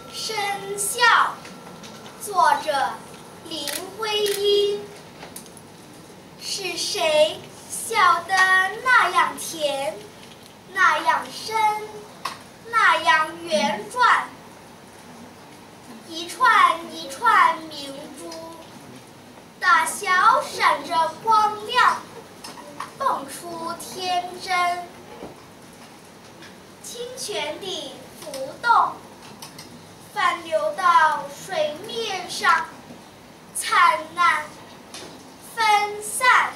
生肖，作者林徽因。是谁笑得那样甜，那样深，那样圆转？一串一串明珠，大小闪着光亮，蹦出天真。清泉里浮动，泛流到水面上，灿烂分散。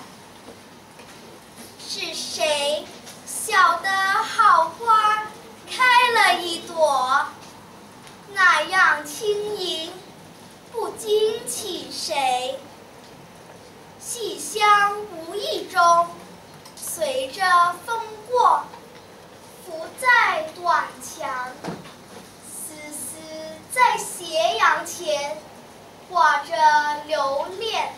是谁笑得好花开了一朵，那样轻盈，不惊起谁？细香无意中随着风过，浮在短墙，丝丝在斜阳前挂着留恋。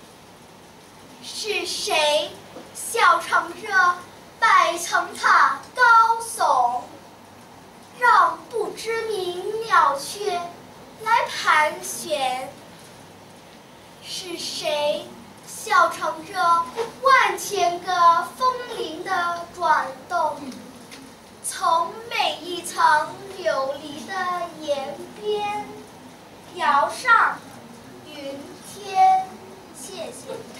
是谁笑乘着百层塔高耸，让不知名鸟雀来盘旋？是谁笑乘着万千个风铃的转动，从每一层琉璃的檐边摇上云天？谢谢。